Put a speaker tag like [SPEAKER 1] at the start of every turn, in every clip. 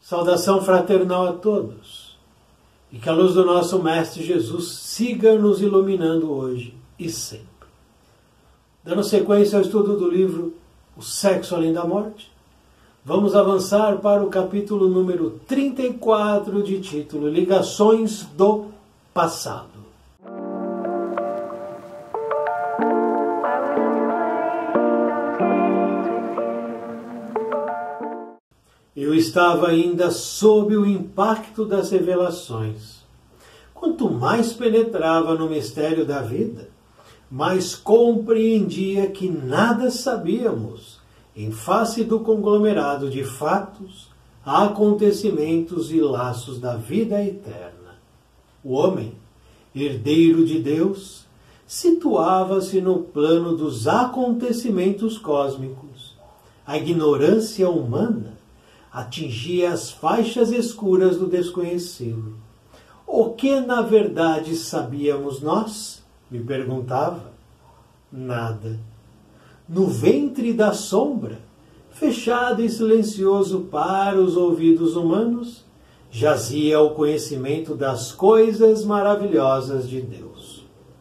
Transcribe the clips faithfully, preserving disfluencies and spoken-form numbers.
[SPEAKER 1] Saudação fraternal a todos. E que a luz do nosso Mestre Jesus siga nos iluminando hoje e sempre. Dando sequência ao estudo do livro O Sexo Além da Morte, vamos avançar para o capítulo número trinta e quatro, de título Ligações do Passado. Eu estava ainda sob o impacto das revelações. Quanto mais penetrava no mistério da vida, mais compreendia que nada sabíamos em face do conglomerado de fatos, acontecimentos e laços da vida eterna. O homem, herdeiro de Deus, situava-se no plano dos acontecimentos cósmicos. A ignorância humana atingia as faixas escuras do desconhecido. O que na verdade sabíamos nós? Me perguntava. Nada. No ventre da sombra, fechado e silencioso para os ouvidos humanos, jazia o conhecimento das coisas maravilhosas de Deus.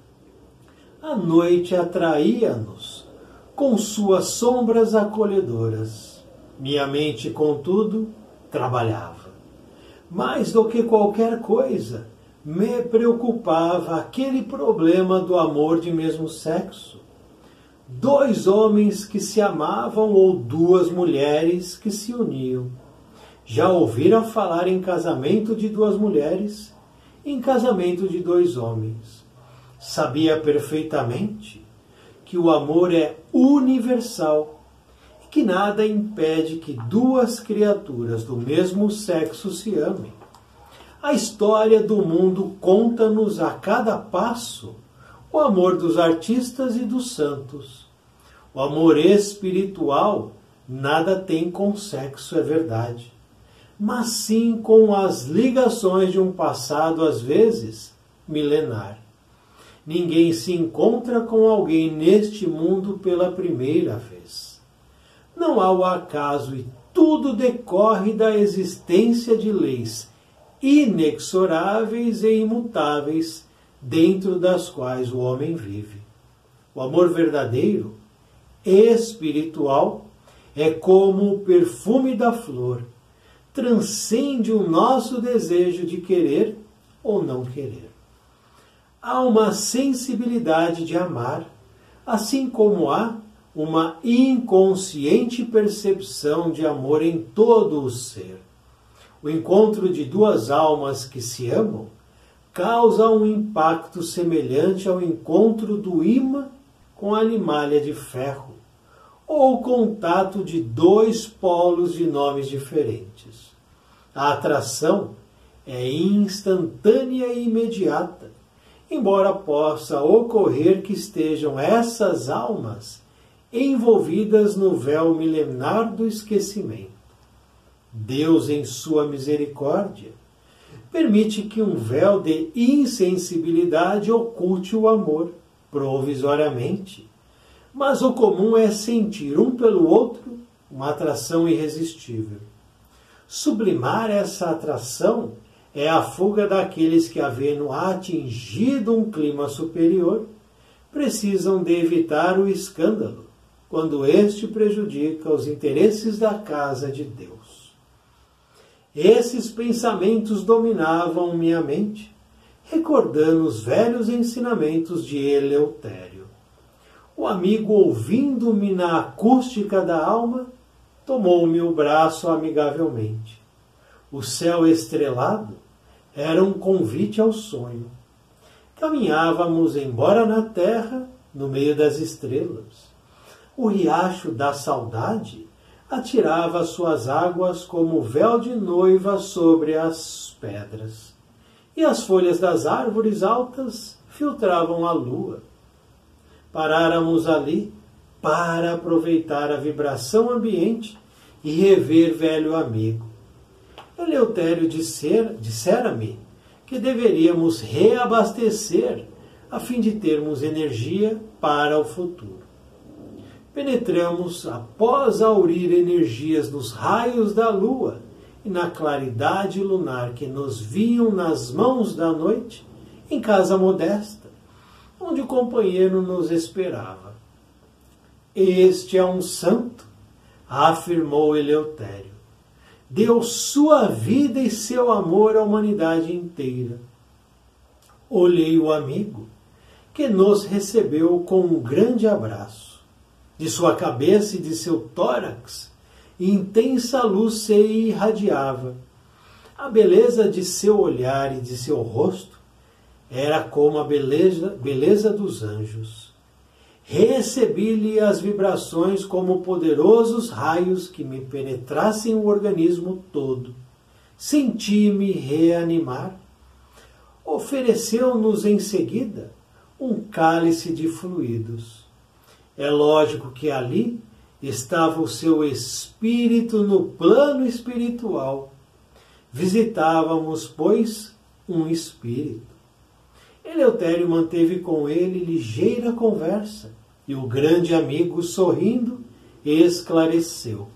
[SPEAKER 1] A noite atraía-nos com suas sombras acolhedoras. Minha mente, contudo, trabalhava. Mais do que qualquer coisa, me preocupava aquele problema do amor de mesmo sexo. Dois homens que se amavam ou duas mulheres que se uniam. Já ouvira falar em casamento de duas mulheres, em casamento de dois homens. Sabia perfeitamente que o amor é universal, que nada impede que duas criaturas do mesmo sexo se amem. A história do mundo conta-nos a cada passo o amor dos artistas e dos santos. O amor espiritual nada tem com sexo, é verdade, mas sim com as ligações de um passado, às vezes, milenar. Ninguém se encontra com alguém neste mundo pela primeira vez. Não há o acaso e tudo decorre da existência de leis inexoráveis e imutáveis dentro das quais o homem vive. O amor verdadeiro, espiritual, é como o perfume da flor, transcende o nosso desejo de querer ou não querer. Há uma sensibilidade de amar, assim como há uma inconsciente percepção de amor em todo o ser. O encontro de duas almas que se amam causa um impacto semelhante ao encontro do ímã com a limalha de ferro, ou o contato de dois polos de nomes diferentes. A atração é instantânea e imediata, embora possa ocorrer que estejam essas almas envolvidas no véu milenar do esquecimento. Deus, em sua misericórdia, permite que um véu de insensibilidade oculte o amor, provisoriamente, mas o comum é sentir um pelo outro uma atração irresistível. Sublimar essa atração é a fuga daqueles que, havendo atingido um clima superior, precisam de evitar o escândalo, quando este prejudica os interesses da casa de Deus. Esses pensamentos dominavam minha mente, recordando os velhos ensinamentos de Eleutério. O amigo, ouvindo-me na acústica da alma, tomou-me o braço amigavelmente. O céu estrelado era um convite ao sonho. Caminhávamos, embora na terra, no meio das estrelas. O riacho da saudade atirava suas águas como véu de noiva sobre as pedras, e as folhas das árvores altas filtravam a lua. Paráramos ali para aproveitar a vibração ambiente e rever velho amigo. Eleutério dissera-me que deveríamos reabastecer a fim de termos energia para o futuro. Penetramos, após aurir energias nos raios da lua, e na claridade lunar que nos viam nas mãos da noite, em casa modesta, onde o companheiro nos esperava. Este é um santo, afirmou Eleutério. Deu sua vida e seu amor à humanidade inteira. Olhei o amigo, que nos recebeu com um grande abraço. De sua cabeça e de seu tórax, intensa luz se irradiava. A beleza de seu olhar e de seu rosto era como a beleza, beleza dos anjos. Recebi-lhe as vibrações como poderosos raios que me penetrassem o organismo todo. Senti-me reanimar. Ofereceu-nos em seguida um cálice de fluidos. É lógico que ali estava o seu espírito no plano espiritual. Visitávamos, pois, um espírito. Eleutério manteve com ele ligeira conversa, e o grande amigo, sorrindo, esclareceu.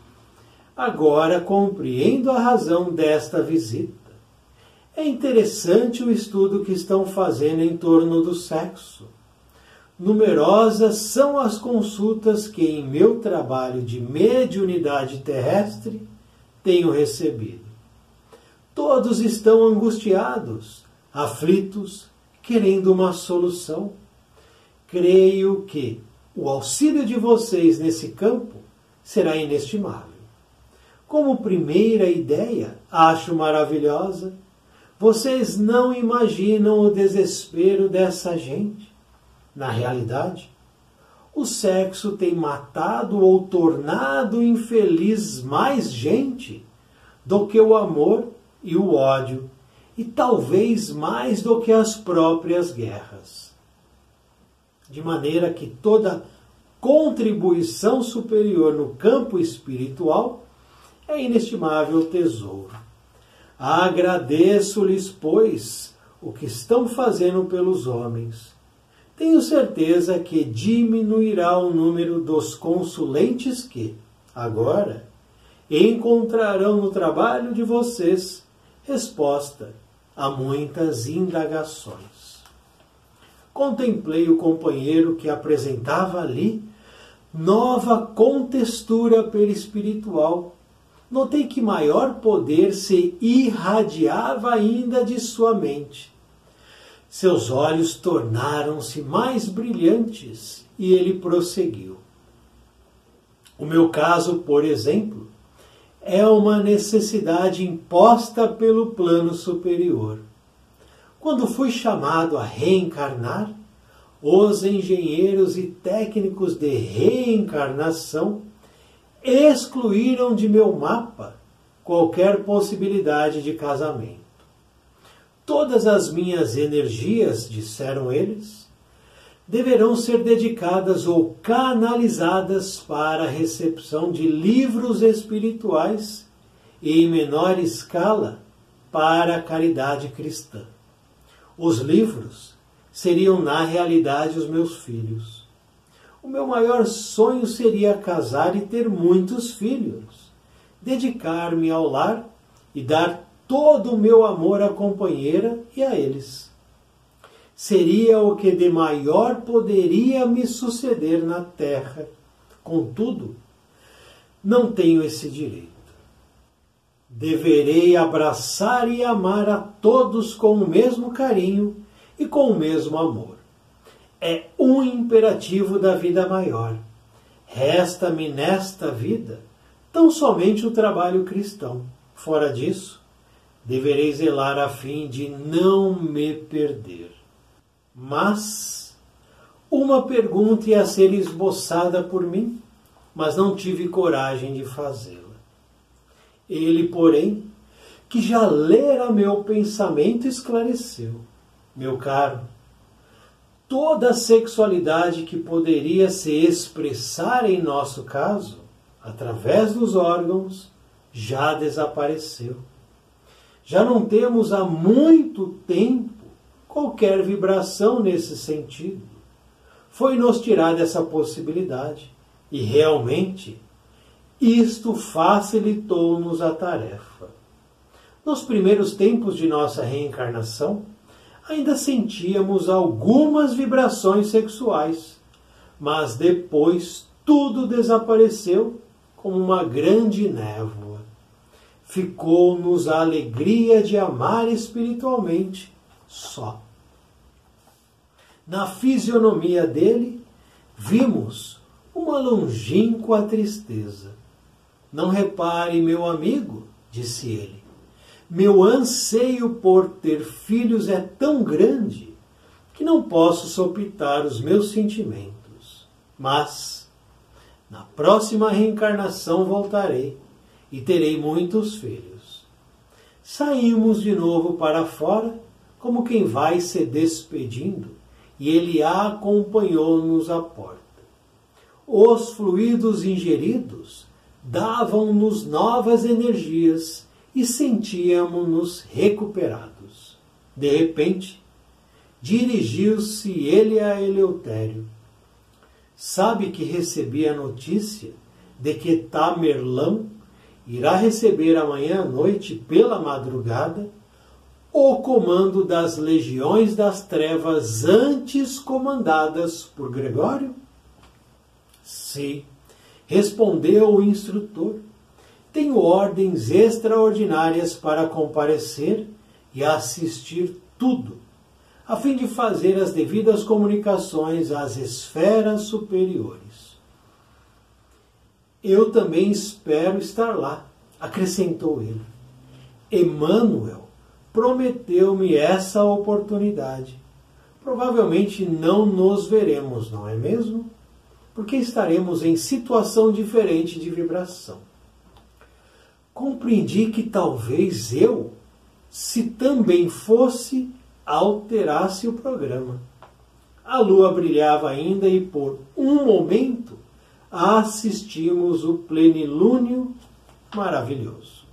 [SPEAKER 1] Agora compreendo a razão desta visita. É interessante o estudo que estão fazendo em torno do sexo. Numerosas são as consultas que em meu trabalho de mediunidade terrestre tenho recebido. Todos estão angustiados, aflitos, querendo uma solução. Creio que o auxílio de vocês nesse campo será inestimável. Como primeira ideia, acho maravilhosa. Vocês não imaginam o desespero dessa gente. Na realidade, o sexo tem matado ou tornado infeliz mais gente do que o amor e o ódio, e talvez mais do que as próprias guerras. De maneira que toda contribuição superior no campo espiritual é inestimável tesouro. Agradeço-lhes, pois, o que estão fazendo pelos homens. Tenho certeza que diminuirá o número dos consulentes que, agora, encontrarão no trabalho de vocês resposta a muitas indagações. Contemplei o companheiro que apresentava ali nova contextura perispiritual. Notei que maior poder se irradiava ainda de sua mente. Seus olhos tornaram-se mais brilhantes e ele prosseguiu. O meu caso, por exemplo, é uma necessidade imposta pelo plano superior. Quando fui chamado a reencarnar, os engenheiros e técnicos de reencarnação excluíram de meu mapa qualquer possibilidade de casamento. Todas as minhas energias, disseram eles, deverão ser dedicadas ou canalizadas para a recepção de livros espirituais e, em menor escala, para a caridade cristã. Os livros seriam, na realidade, os meus filhos. O meu maior sonho seria casar e ter muitos filhos, dedicar-me ao lar e dar todo o meu amor à companheira e a eles. Seria o que de maior poderia me suceder na terra. Contudo, não tenho esse direito. Deverei abraçar e amar a todos com o mesmo carinho e com o mesmo amor. É um imperativo da vida maior. Resta-me nesta vida tão somente o trabalho cristão. Fora disso, deverei zelar a fim de não me perder. Mas uma pergunta ia ser esboçada por mim, mas não tive coragem de fazê-la. Ele, porém, que já lera meu pensamento, esclareceu. Meu caro, toda a sexualidade que poderia se expressar em nosso caso, através dos órgãos, já desapareceu. Já não temos há muito tempo qualquer vibração nesse sentido. Foi-nos tirada essa possibilidade. E realmente, Isto facilitou-nos a tarefa. Nos primeiros tempos de nossa reencarnação, ainda sentíamos algumas vibrações sexuais, mas depois tudo desapareceu como uma grande névoa. Ficou-nos a alegria de amar espiritualmente só. Na fisionomia dele, vimos uma longínqua tristeza. Não repare, meu amigo, disse ele, meu anseio por ter filhos é tão grande que não posso sopitar os meus sentimentos. Mas, na próxima reencarnação voltarei e terei muitos filhos. Saímos de novo para fora, como quem vai se despedindo, e ele acompanhou-nos à porta. Os fluidos ingeridos davam-nos novas energias e sentíamos-nos recuperados. De repente, dirigiu-se ele a Eleutério. Sabe que recebi a notícia de que Tamerlão irá receber amanhã à noite, pela madrugada, o comando das legiões das trevas antes comandadas por Gregório? Sim, respondeu o instrutor. Tenho ordens extraordinárias para comparecer e assistir tudo, a fim de fazer as devidas comunicações às esferas superiores. Eu também espero estar lá, acrescentou ele. Emmanuel prometeu-me essa oportunidade. Provavelmente não nos veremos, não é mesmo? Porque estaremos em situação diferente de vibração. Compreendi que talvez eu, se também fosse, alterasse o programa. A lua brilhava ainda e por um momento assistimos o plenilúnio maravilhoso.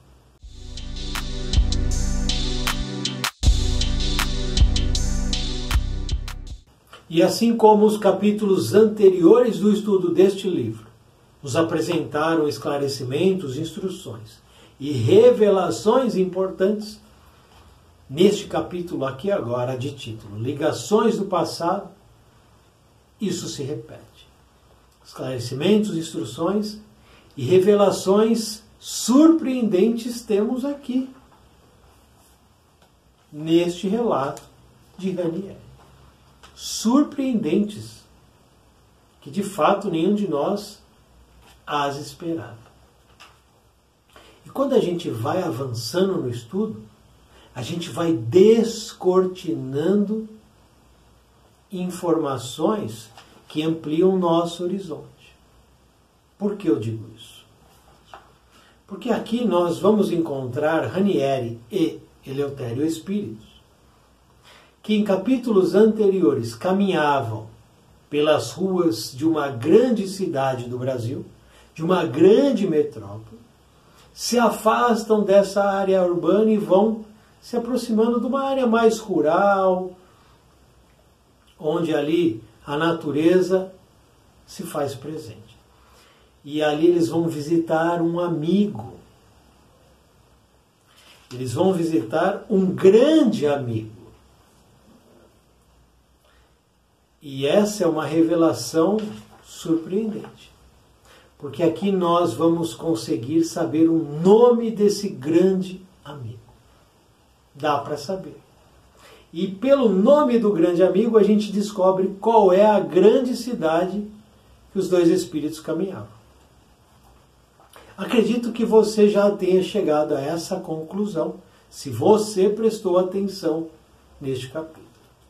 [SPEAKER 1] E assim como os capítulos anteriores do estudo deste livro nos apresentaram esclarecimentos, instruções e revelações importantes, neste capítulo aqui agora, de título Ligações do Passado, isso se repete. Esclarecimentos, instruções e revelações surpreendentes temos aqui, neste relato de Ranieri. Surpreendentes, que de fato nenhum de nós as esperava. E quando a gente vai avançando no estudo, a gente vai descortinando informações que ampliam o nosso horizonte. Por que eu digo isso? Porque aqui nós vamos encontrar Ranieri e Eleutério Espíritos, que em capítulos anteriores caminhavam pelas ruas de uma grande cidade do Brasil, de uma grande metrópole, se afastam dessa área urbana e vão se aproximando de uma área mais rural, onde ali a natureza se faz presente. E ali eles vão visitar um amigo. Eles vão visitar um grande amigo. E essa é uma revelação surpreendente. Porque aqui nós vamos conseguir saber o nome desse grande amigo. Dá para saber. E pelo nome do grande amigo a gente descobre qual é a grande cidade que os dois espíritos caminhavam. Acredito que você já tenha chegado a essa conclusão, se você prestou atenção neste capítulo.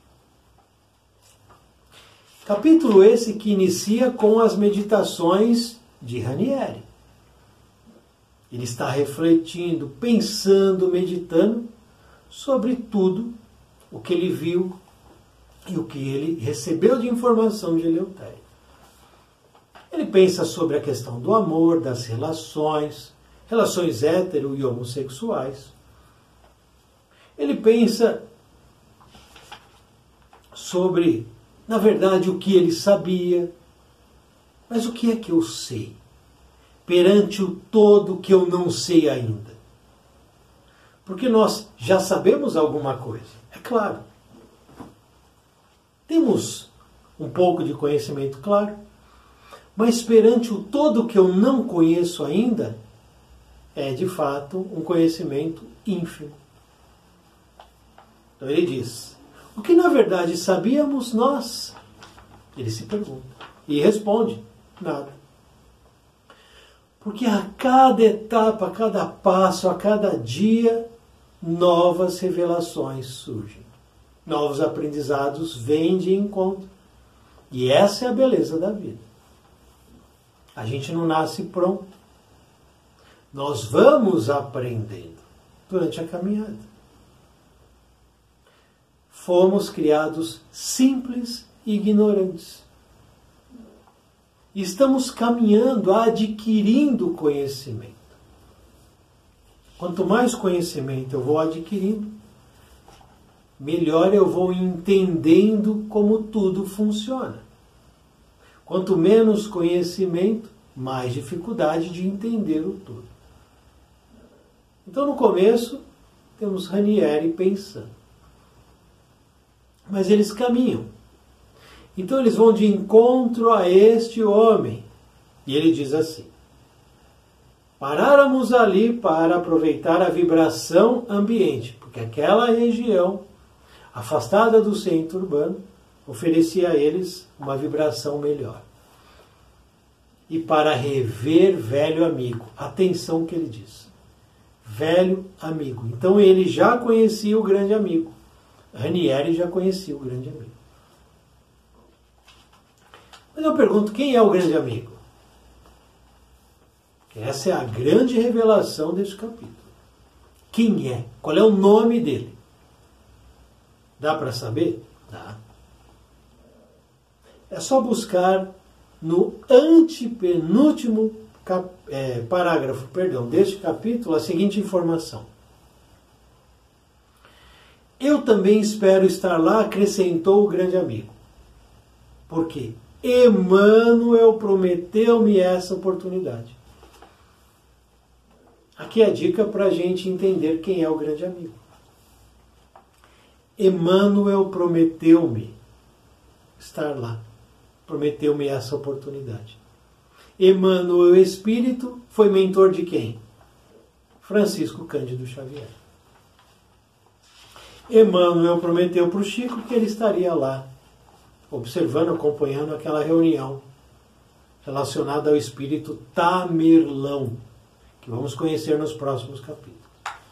[SPEAKER 1] Capítulo esse que inicia com as meditações de Ranieri. Ele está refletindo, pensando, meditando sobre tudo o que ele viu e o que ele recebeu de informação de Eleutério. Ele pensa sobre a questão do amor, das relações, relações hétero e homossexuais. Ele pensa sobre, na verdade, o que ele sabia. Mas o que é que eu sei? perante o todo que eu não sei ainda? Porque nós já sabemos alguma coisa, é claro. Temos um pouco de conhecimento, claro. Mas perante o todo que eu não conheço ainda, é de fato um conhecimento ínfimo. Então ele diz, o que na verdade sabíamos nós? Ele se pergunta e responde, nada. Porque a cada etapa, a cada passo, a cada dia, novas revelações surgem. Novos aprendizados vêm de encontro. E essa é a beleza da vida. A gente não nasce pronto. Nós vamos aprendendo durante a caminhada. Fomos criados simples e ignorantes. E estamos caminhando, adquirindo conhecimento. Quanto mais conhecimento eu vou adquirindo, melhor eu vou entendendo como tudo funciona. Quanto menos conhecimento, mais dificuldade de entender o todo. Então, no começo, temos Ranieri pensando. Mas eles caminham. Então, eles vão de encontro a este homem. E ele diz assim, paráramos ali para aproveitar a vibração ambiente, porque aquela região, afastada do centro urbano, oferecia a eles uma vibração melhor. E para rever velho amigo. Atenção que ele diz. Velho amigo. Então ele já conhecia o grande amigo. Ranieri já conhecia o grande amigo. Mas eu pergunto, quem é o grande amigo? Essa é a grande revelação deste capítulo. Quem é? Qual é o nome dele? Dá para saber? Dá. É só buscar no antepenúltimo cap, é, parágrafo perdão, deste capítulo a seguinte informação. Eu também espero estar lá, acrescentou o grande amigo. Por quê? Emmanuel prometeu-me essa oportunidade. Aqui é a dica para a gente entender quem é o grande amigo. Emmanuel prometeu-me estar lá. Prometeu-me essa oportunidade. Emmanuel Espírito foi mentor de quem? Francisco Cândido Xavier. Emmanuel prometeu para o Chico que ele estaria lá, observando, acompanhando aquela reunião relacionada ao espírito Tamerlão, que vamos conhecer nos próximos capítulos.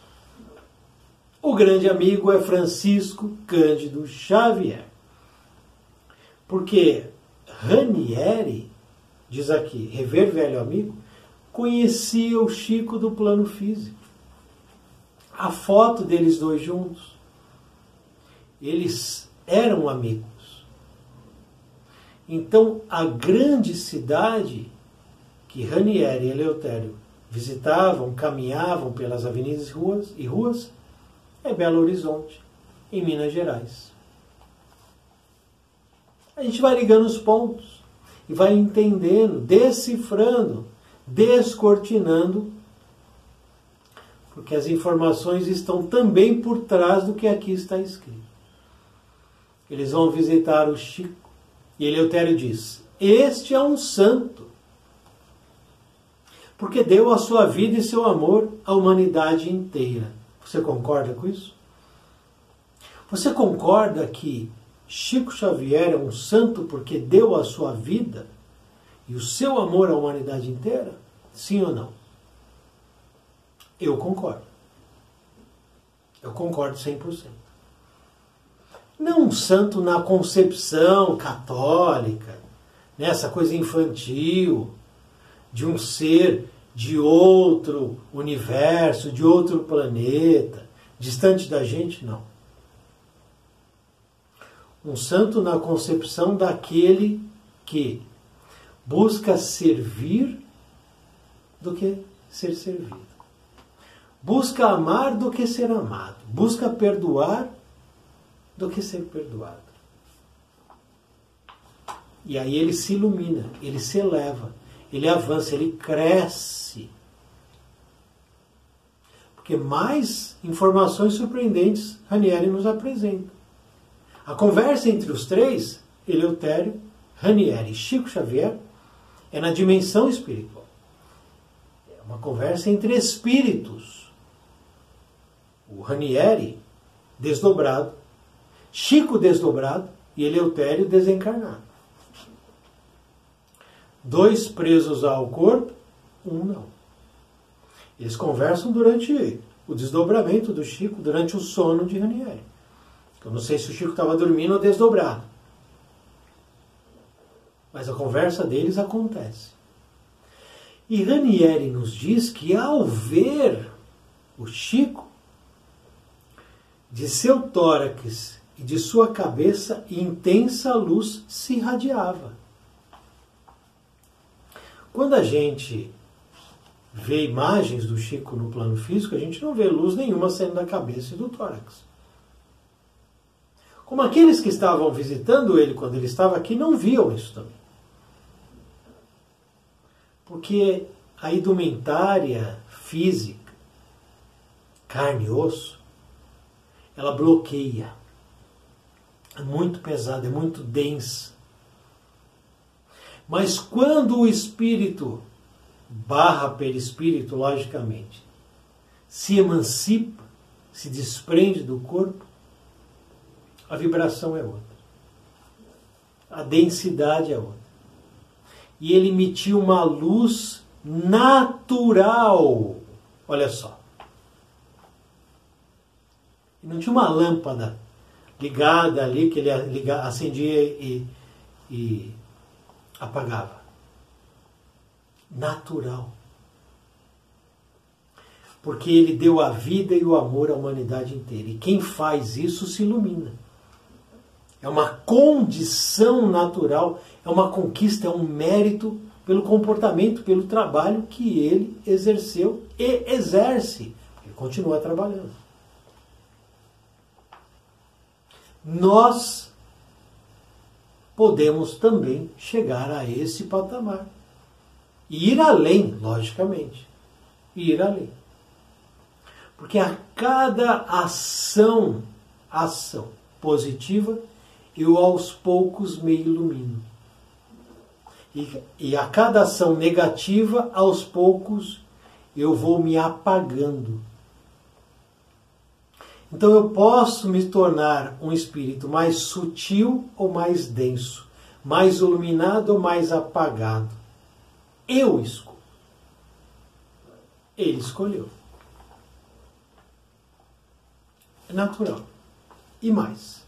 [SPEAKER 1] O grande amigo é Francisco Cândido Xavier. Porque Ranieri, diz aqui, rever velho amigo, conhecia o Chico do plano físico. A foto deles dois juntos. Eles eram amigos. Então, a grande cidade que Ranieri e Eleutério visitavam, caminhavam pelas avenidas e ruas, e ruas é Belo Horizonte, em Minas Gerais. A gente vai ligando os pontos e vai entendendo, decifrando, descortinando, porque as informações estão também por trás do que aqui está escrito. Eles vão visitar o Chico e Eleutério diz, este é um santo, porque deu a sua vida e seu amor à humanidade inteira. Você concorda com isso? Você concorda que Chico Xavier é um santo porque deu a sua vida e o seu amor à humanidade inteira? Sim ou não? Eu concordo. Eu concordo cem por cento. Não um santo na concepção católica, nessa coisa infantil, de um ser de outro universo, de outro planeta, distante da gente, não. Um santo na concepção daquele que busca servir do que ser servido. Busca amar do que ser amado. Busca perdoar do que ser perdoado. E aí ele se ilumina, ele se eleva, ele avança, ele cresce. Porque mais informações surpreendentes Ranieri nos apresenta. A conversa entre os três, Eleutério, Ranieri e Chico Xavier, é na dimensão espiritual. É uma conversa entre espíritos. O Ranieri desdobrado, Chico desdobrado e Eleutério desencarnado. Dois presos ao corpo, um não. Eles conversam durante o desdobramento do Chico, durante o sono de Ranieri. Eu não sei se o Chico estava dormindo ou desdobrado. Mas a conversa deles acontece. E Ranieri nos diz que ao ver o Chico, de seu tórax e de sua cabeça, intensa luz se irradiava. Quando a gente vê imagens do Chico no plano físico, a gente não vê luz nenhuma saindo da cabeça e do tórax. Como aqueles que estavam visitando ele quando ele estava aqui não viam isso também. Porque a indumentária física, carne e osso, ela bloqueia. É muito pesada, é muito densa. Mas quando o espírito, barra perispírito, logicamente, se emancipa, se desprende do corpo, a vibração é outra. A densidade é outra. E ele emitiu uma luz natural. Olha só. E não tinha uma lâmpada ligada ali, que ele acendia e, e apagava. Natural. Porque ele deu a vida e o amor à humanidade inteira. E quem faz isso se ilumina. É uma condição natural, é uma conquista, é um mérito pelo comportamento, pelo trabalho que ele exerceu e exerce. Ele continua trabalhando. Nós podemos também chegar a esse patamar. E ir além, logicamente. Ir além. Porque a cada ação, ação positiva, eu aos poucos me ilumino. E, e a cada ação negativa, aos poucos, eu vou me apagando. Então eu posso me tornar um espírito mais sutil ou mais denso, mais iluminado ou mais apagado. Eu escolho. Ele escolheu. É natural. E mais.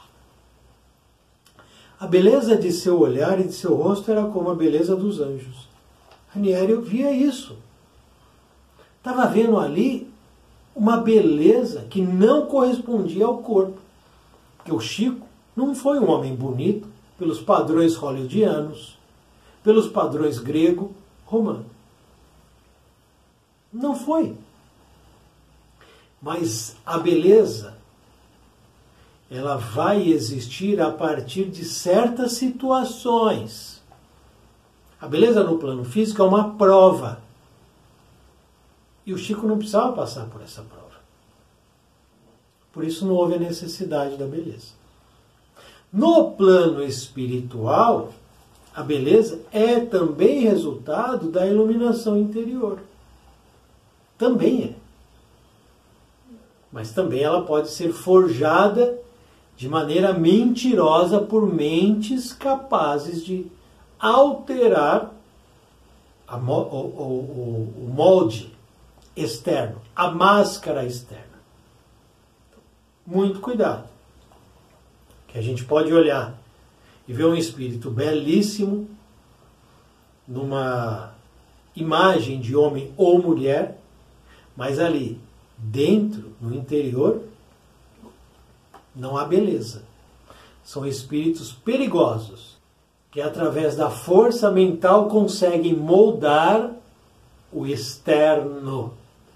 [SPEAKER 1] A beleza de seu olhar e de seu rosto era como a beleza dos anjos. Ranieri via isso. Estava vendo ali uma beleza que não correspondia ao corpo. Porque o Chico não foi um homem bonito pelos padrões hollywoodianos, pelos padrões grego-romano. Não foi. Mas a beleza, ela vai existir a partir de certas situações. A beleza no plano físico é uma prova. E o Chico não precisava passar por essa prova. Por isso não houve a necessidade da beleza. No plano espiritual, a beleza é também resultado da iluminação interior. Também é. Mas também ela pode ser forjada de maneira mentirosa por mentes capazes de alterar a, o, o, o molde externo, a máscara externa. Muito cuidado. Que a gente pode olhar e ver um espírito belíssimo numa imagem de homem ou mulher, mas ali, dentro, no interior, não há beleza. São espíritos perigosos, que através da força mental conseguem moldar o externo.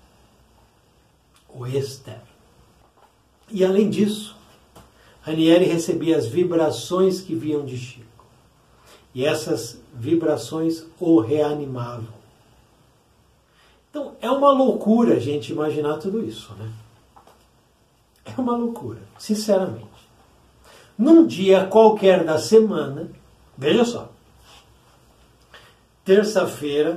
[SPEAKER 1] O externo. E além disso, Ranieri recebia as vibrações que vinham de Chico. E essas vibrações o reanimavam. Então, é uma loucura a gente imaginar tudo isso, né? É uma loucura, sinceramente. Num dia qualquer da semana, veja só, terça-feira,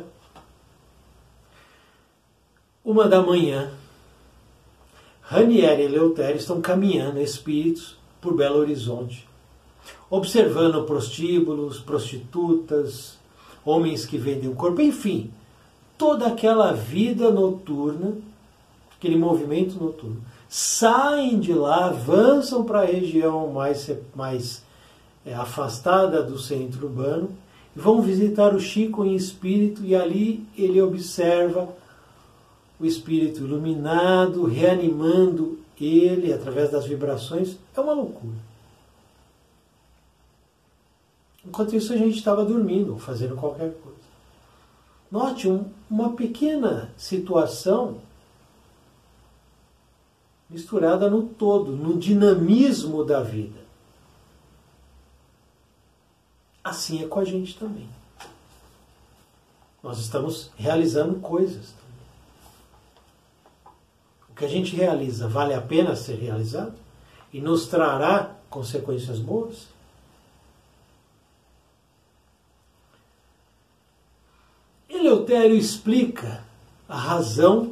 [SPEAKER 1] uma da manhã, Ranieri e Eleutério estão caminhando, espíritos, por Belo Horizonte, observando prostíbulos, prostitutas, homens que vendem o corpo, enfim, toda aquela vida noturna, aquele movimento noturno. Saem de lá, avançam para a região mais, mais é, afastada do centro urbano, e vão visitar o Chico em espírito, e ali ele observa o espírito iluminado, reanimando ele através das vibrações. É uma loucura. Enquanto isso a gente estava dormindo, ou fazendo qualquer coisa. Note um, uma pequena situação misturada no todo, no dinamismo da vida. Assim é com a gente também. Nós estamos realizando coisas. O que a gente realiza vale a pena ser realizado? E nos trará consequências boas? Eleutério explica a razão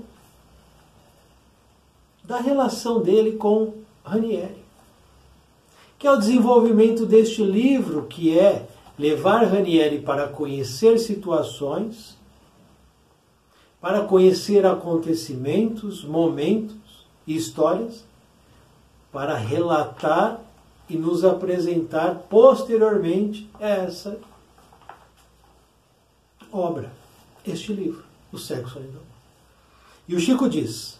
[SPEAKER 1] da relação dele com Ranieri, que é o desenvolvimento deste livro, que é levar Ranieri para conhecer situações, para conhecer acontecimentos, momentos e histórias, para relatar e nos apresentar posteriormente essa obra, este livro, O Sexo Além do Amor. E o Chico diz: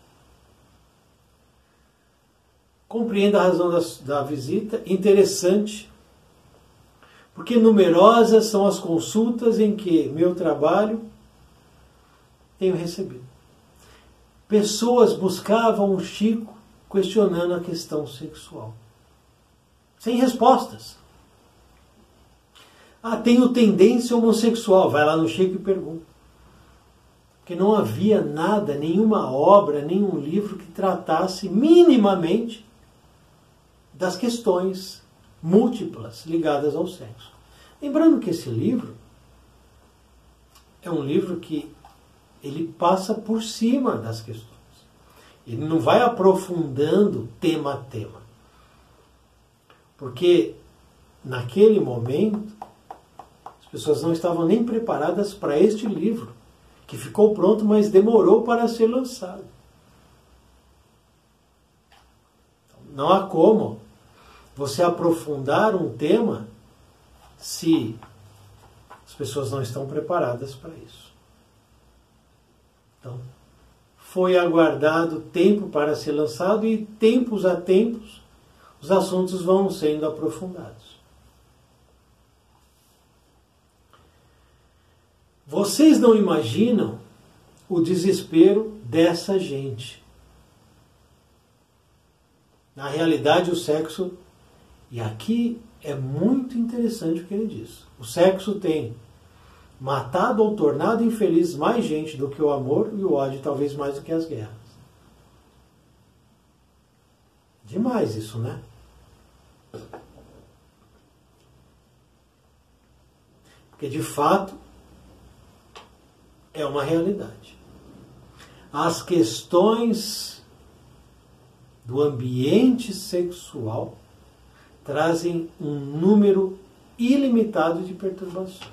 [SPEAKER 1] compreenda a razão da, da visita, interessante, porque numerosas são as consultas em que meu trabalho tenho recebido. Pessoas buscavam o Chico questionando a questão sexual, sem respostas. Ah, tenho tendência homossexual. Vai lá no Chico e pergunta. Porque não havia nada, nenhuma obra, nenhum livro que tratasse minimamente das questões múltiplas ligadas ao sexo. Lembrando que esse livro é um livro que ele passa por cima das questões. Ele não vai aprofundando tema a tema. Porque naquele momento as pessoas não estavam nem preparadas para este livro, que ficou pronto, mas demorou para ser lançado. Não há como você aprofundar um tema se as pessoas não estão preparadas para isso. Então, foi aguardado tempo para ser lançado, e tempos a tempos os assuntos vão sendo aprofundados. Vocês não imaginam o desespero dessa gente. Na realidade, o sexo, e aqui é muito interessante o que ele diz, o sexo tem matado ou tornado infeliz mais gente do que o amor e o ódio, talvez mais do que as guerras. Demais isso, né? Porque de fato é uma realidade. As questões do ambiente sexual trazem um número ilimitado de perturbações.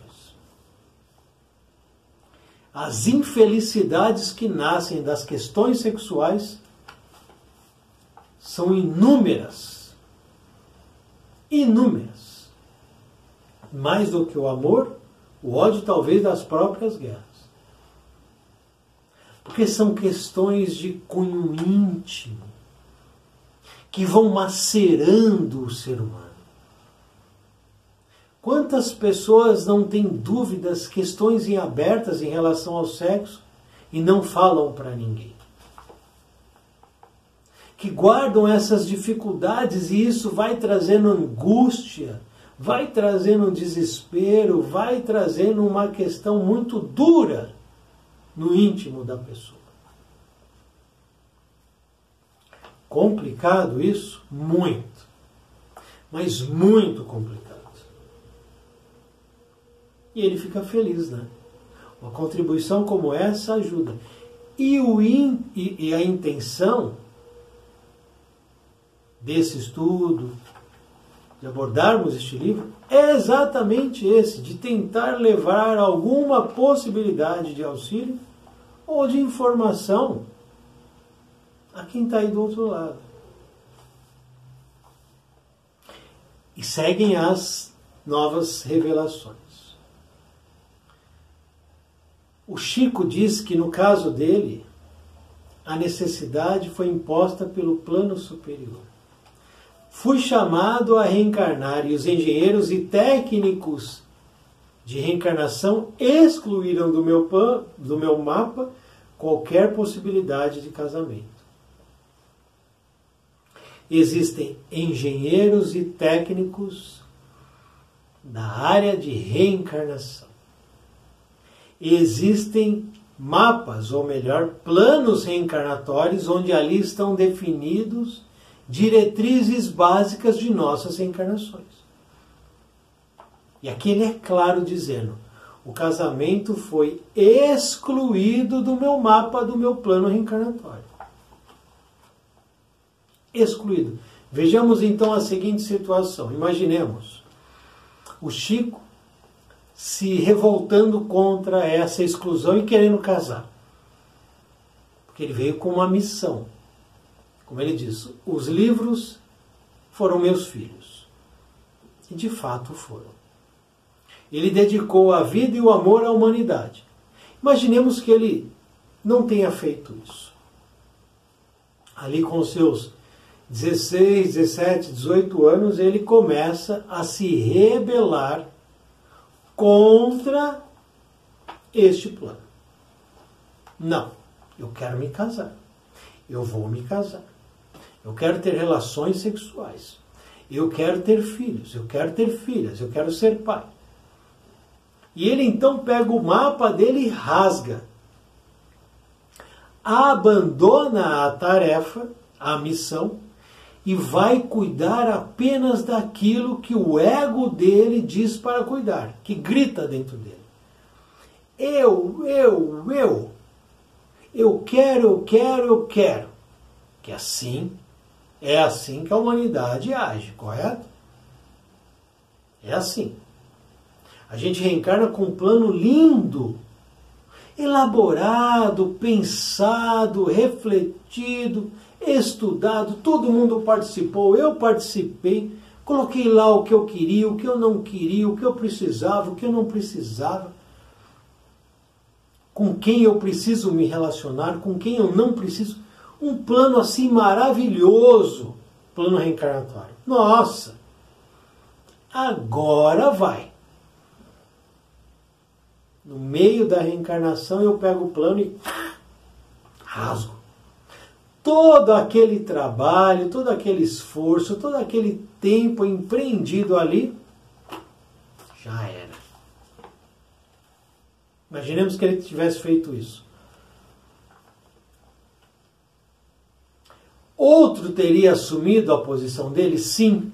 [SPEAKER 1] As infelicidades que nascem das questões sexuais são inúmeras. Inúmeras. Mais do que o amor, o ódio talvez das próprias guerras. Porque são questões de cunho íntimo, que vão macerando o ser humano. Quantas pessoas não têm dúvidas, questões em abertas em relação ao sexo e não falam para ninguém? Que guardam essas dificuldades, e isso vai trazendo angústia, vai trazendo um desespero, vai trazendo uma questão muito dura no íntimo da pessoa. Complicado isso? Muito. Mas muito complicado. E ele fica feliz, né? Uma contribuição como essa ajuda. E, o in, e, e a intenção desse estudo, de abordarmos este livro, é exatamente esse, de tentar levar alguma possibilidade de auxílio ou de informação a quem está aí do outro lado. E seguem as novas revelações. O Chico diz que no caso dele, a necessidade foi imposta pelo plano superior. Fui chamado a reencarnar e os engenheiros e técnicos de reencarnação excluíram do meu, pan, do meu mapa qualquer possibilidade de casamento. Existem engenheiros e técnicos da área de reencarnação. Existem mapas, ou melhor, planos reencarnatórios, onde ali estão definidos diretrizes básicas de nossas reencarnações. E aqui ele é claro dizendo, o casamento foi excluído do meu mapa, do meu plano reencarnatório. Excluído. Vejamos então a seguinte situação. Imaginemos o Chico se revoltando contra essa exclusão e querendo casar. Porque ele veio com uma missão. Como ele diz, os livros foram meus filhos. E de fato foram. Ele dedicou a vida e o amor à humanidade. Imaginemos que ele não tenha feito isso. Ali com seus dezesseis, dezessete, dezoito anos, ele começa a se rebelar contra este plano. Não, eu quero me casar. Eu vou me casar. Eu quero ter relações sexuais. Eu quero ter filhos. Eu quero ter filhas. Eu quero ser pai. E ele então pega o mapa dele e rasga. Abandona a tarefa, a missão, e vai cuidar apenas daquilo que o ego dele diz para cuidar, que grita dentro dele. Eu, eu, eu. Eu quero, eu quero, eu quero. Que assim, é assim que a humanidade age, correto? É assim. A gente reencarna com um plano lindo, elaborado, pensado, refletido, estudado, todo mundo participou, eu participei, coloquei lá o que eu queria, o que eu não queria, o que eu precisava, o que eu não precisava, com quem eu preciso me relacionar, com quem eu não preciso. Um plano assim maravilhoso, plano reencarnatório. Nossa! Agora vai. No meio da reencarnação eu pego o plano e rasgo. Todo aquele trabalho, todo aquele esforço, todo aquele tempo empreendido ali, já era. Imaginemos que ele tivesse feito isso. Outro teria assumido a posição dele? Sim.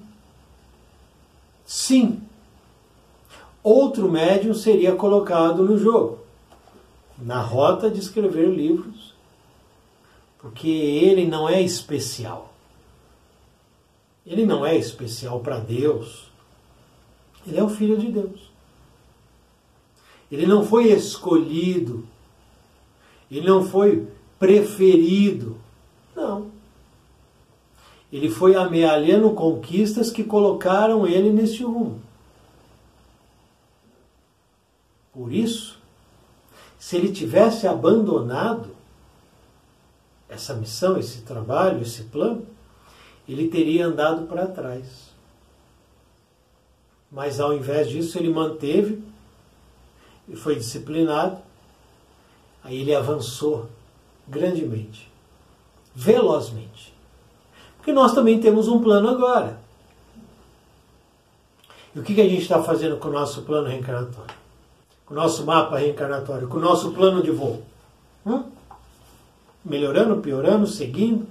[SPEAKER 1] Sim. Outro médium seria colocado no jogo, na rota de escrever livros, porque ele não é especial. Ele não é especial para Deus. Ele é o Filho de Deus. Ele não foi escolhido. Ele não foi preferido. Não. Ele foi amealhando conquistas que colocaram ele nesse rumo. Por isso, se ele tivesse abandonado essa missão, esse trabalho, esse plano, ele teria andado para trás. Mas ao invés disso, ele manteve, ele foi disciplinado, aí ele avançou grandemente, velozmente. Porque nós também temos um plano agora. E o que a gente está fazendo com o nosso plano reencarnatório? Com o nosso mapa reencarnatório? Com o nosso plano de voo? Hum? Melhorando, piorando, seguindo?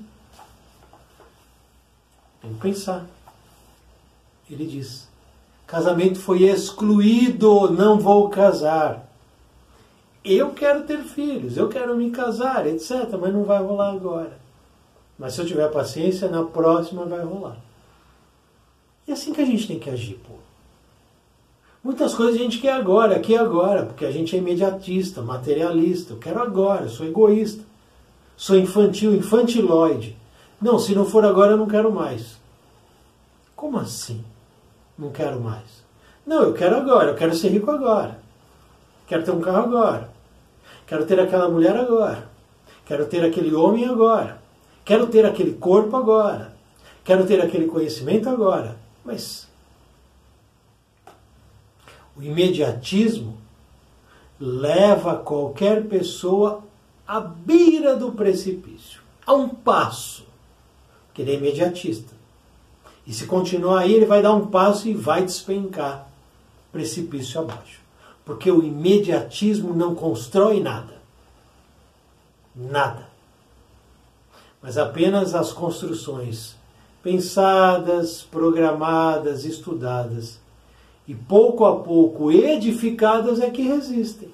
[SPEAKER 1] Tem que pensar. Ele diz, casamento foi excluído, não vou casar. Eu quero ter filhos, eu quero me casar, etcétera, mas não vai rolar agora. Mas se eu tiver paciência, na próxima vai rolar. E é assim que a gente tem que agir, pô. Muitas coisas a gente quer agora, aqui e agora, porque a gente é imediatista, materialista. Eu quero agora, eu sou egoísta. Sou infantil, infantiloide. Não, se não for agora, eu não quero mais. Como assim? Não quero mais. Não, eu quero agora, eu quero ser rico agora. Quero ter um carro agora. Quero ter aquela mulher agora. Quero ter aquele homem agora. Quero ter aquele corpo agora. Quero ter aquele conhecimento agora. Mas o imediatismo leva qualquer pessoa à beira do precipício, a um passo, porque ele é imediatista. E se continuar aí, ele vai dar um passo e vai despencar precipício abaixo. Porque o imediatismo não constrói nada. Nada. Mas apenas as construções pensadas, programadas, estudadas e pouco a pouco edificadas é que resistem.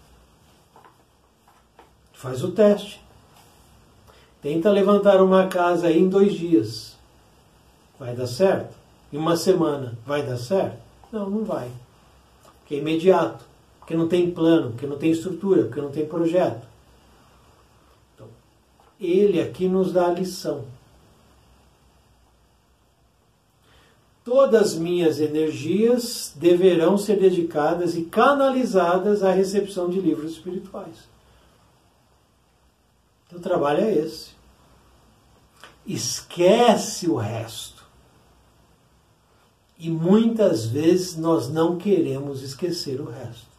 [SPEAKER 1] Faz o teste. Tenta levantar uma casa aí em dois dias. Vai dar certo? Em uma semana, vai dar certo? Não, não vai. Porque é imediato. Porque não tem plano, porque não tem estrutura, porque não tem projeto. Então, ele aqui nos dá a lição. Todas as minhas energias deverão ser dedicadas e canalizadas à recepção de livros espirituais. O trabalho é esse. Esquece o resto. E muitas vezes nós não queremos esquecer o resto.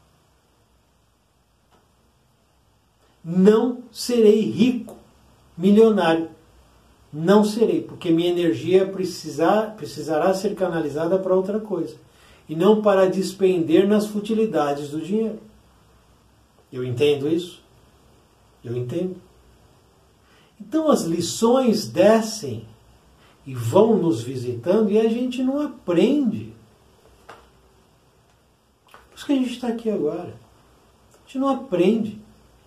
[SPEAKER 1] Não serei rico, milionário. Não serei, porque minha energia precisar, precisará ser canalizada para outra coisa. E não para despender nas futilidades do dinheiro. Eu entendo isso? Eu entendo. Então as lições descem e vão nos visitando e a gente não aprende. Por isso que a gente está aqui agora. A gente não aprende.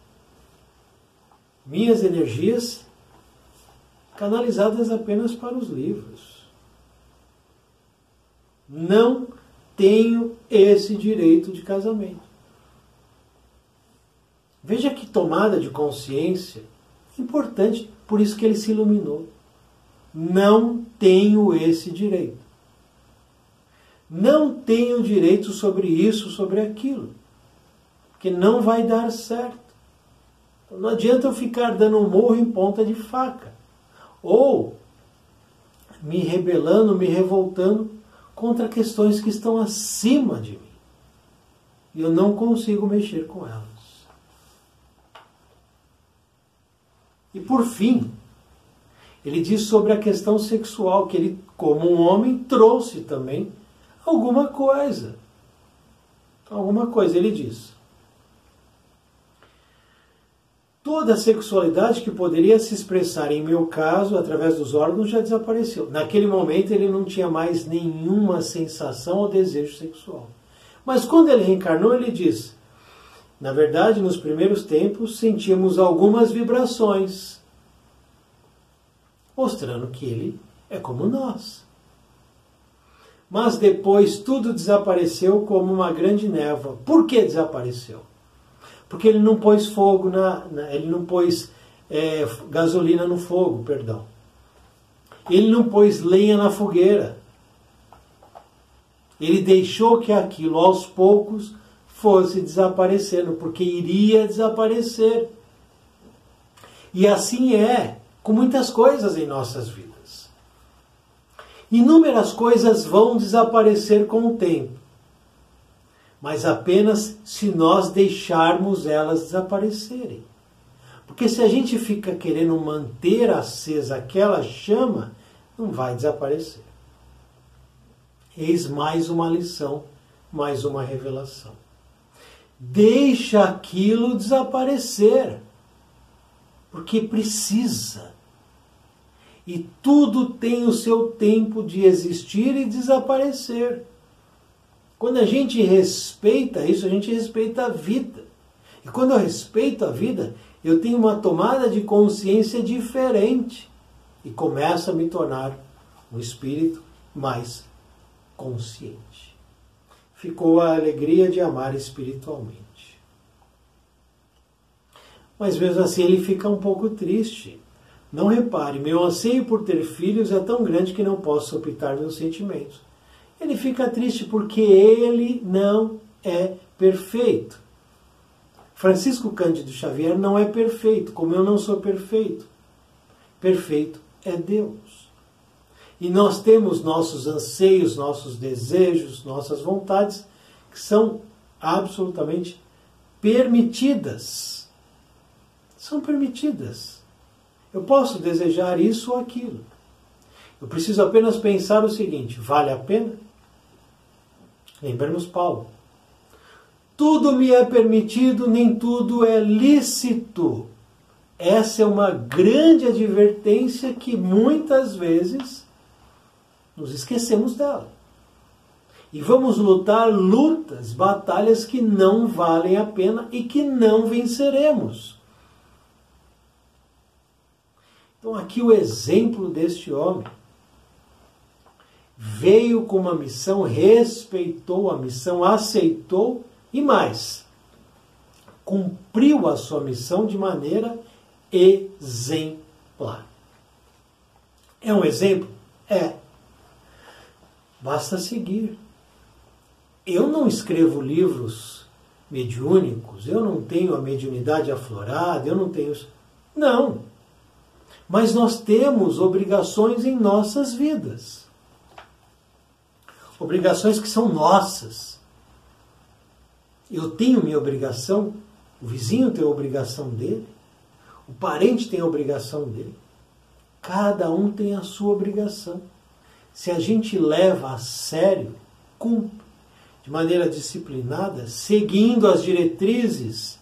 [SPEAKER 1] Minhas energias canalizadas apenas para os livros. Não tenho esse direito de casamento. Veja que tomada de consciência importante, por isso que ele se iluminou. Não tenho esse direito. Não tenho direito sobre isso, sobre aquilo. Porque não vai dar certo. Então, não adianta eu ficar dando um murro em ponta de faca. Ou me rebelando, me revoltando contra questões que estão acima de mim. E eu não consigo mexer com elas. E por fim, ele diz sobre a questão sexual, que ele, como um homem, trouxe também alguma coisa. Alguma coisa, ele diz. Toda a sexualidade que poderia se expressar em meu caso, através dos órgãos, já desapareceu. Naquele momento ele não tinha mais nenhuma sensação ou desejo sexual. Mas quando ele reencarnou, ele diz, na verdade, nos primeiros tempos, sentíamos algumas vibrações, mostrando que ele é como nós. Mas depois tudo desapareceu como uma grande névoa. Por que desapareceu? Porque ele não pôs fogo na, na ele não pôs é, gasolina no fogo, perdão. Ele não pôs lenha na fogueira. Ele deixou que aquilo aos poucos fosse desaparecendo, porque iria desaparecer. E assim é com muitas coisas em nossas vidas. Inúmeras coisas vão desaparecer com o tempo. Mas apenas se nós deixarmos elas desaparecerem. Porque se a gente fica querendo manter acesa aquela chama, não vai desaparecer. Eis mais uma lição, mais uma revelação. Deixa aquilo desaparecer, porque precisa. E tudo tem o seu tempo de existir e desaparecer. Quando a gente respeita isso, a gente respeita a vida. E quando eu respeito a vida, eu tenho uma tomada de consciência diferente e começo a me tornar um espírito mais consciente. Ficou a alegria de amar espiritualmente. Mas mesmo assim ele fica um pouco triste. Não repare, meu anseio por ter filhos é tão grande que não posso optar meus sentimentos. Ele fica triste porque ele não é perfeito. Francisco Cândido Xavier não é perfeito, como eu não sou perfeito. Perfeito é Deus. E nós temos nossos anseios, nossos desejos, nossas vontades, que são absolutamente permitidas. São permitidas. Eu posso desejar isso ou aquilo. Eu preciso apenas pensar o seguinte: vale a pena? Lembremos Paulo. Tudo me é permitido, nem tudo é lícito. Essa é uma grande advertência que muitas vezes nos esquecemos dela. E vamos lutar lutas, batalhas que não valem a pena e que não venceremos. Então aqui o exemplo deste homem veio com uma missão, respeitou a missão, aceitou e mais, cumpriu a sua missão de maneira exemplar. É um exemplo? É. Basta seguir. Eu não escrevo livros mediúnicos, eu não tenho a mediunidade aflorada, eu não tenho... Não. Mas nós temos obrigações em nossas vidas. Obrigações que são nossas. Eu tenho minha obrigação, o vizinho tem a obrigação dele, o parente tem a obrigação dele. Cada um tem a sua obrigação. Se a gente leva a sério, cumpre de maneira disciplinada, seguindo as diretrizes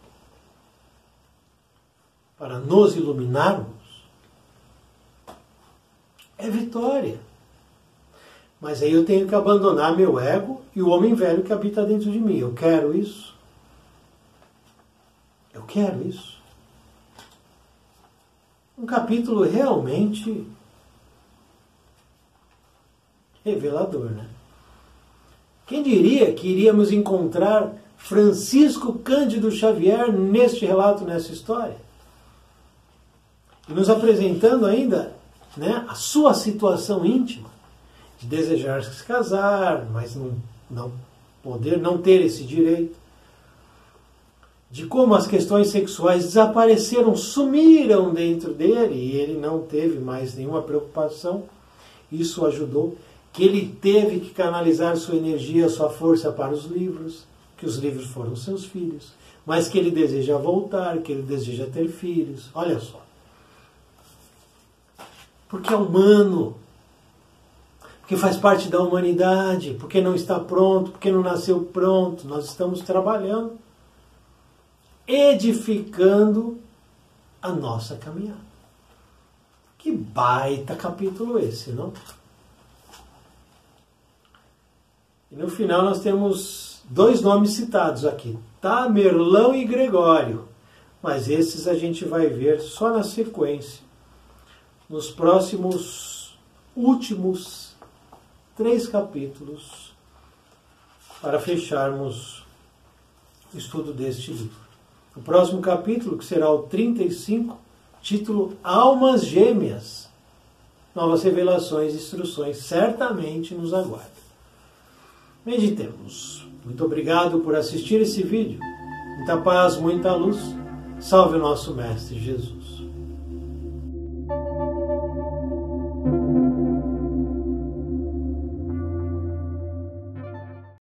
[SPEAKER 1] para nos iluminarmos, é vitória. Mas aí eu tenho que abandonar meu ego e o homem velho que habita dentro de mim. Eu quero isso. Eu quero isso. Um capítulo realmente revelador, né? Quem diria que iríamos encontrar Francisco Cândido Xavier neste relato, nessa história? E nos apresentando ainda, né, a sua situação íntima de desejar se casar, mas não, não poder, não ter esse direito. De como as questões sexuais desapareceram, sumiram dentro dele e ele não teve mais nenhuma preocupação. Isso ajudou, que ele teve que canalizar sua energia, sua força para os livros, que os livros foram seus filhos, mas que ele deseja voltar, que ele deseja ter filhos. Olha só. Porque é humano, porque faz parte da humanidade, porque não está pronto, porque não nasceu pronto. Nós estamos trabalhando, edificando a nossa caminhada. Que baita capítulo esse, não? E no final nós temos dois nomes citados aqui, Tamerlão e Gregório. Mas esses a gente vai ver só na sequência, nos próximos últimos três capítulos, para fecharmos o estudo deste livro. O próximo capítulo, que será o trinta e cinco, título Almas Gêmeas. Novas revelações e instruções certamente nos aguardam. Meditemos. Muito obrigado por assistir esse vídeo. Muita paz, muita luz. Salve o nosso Mestre Jesus.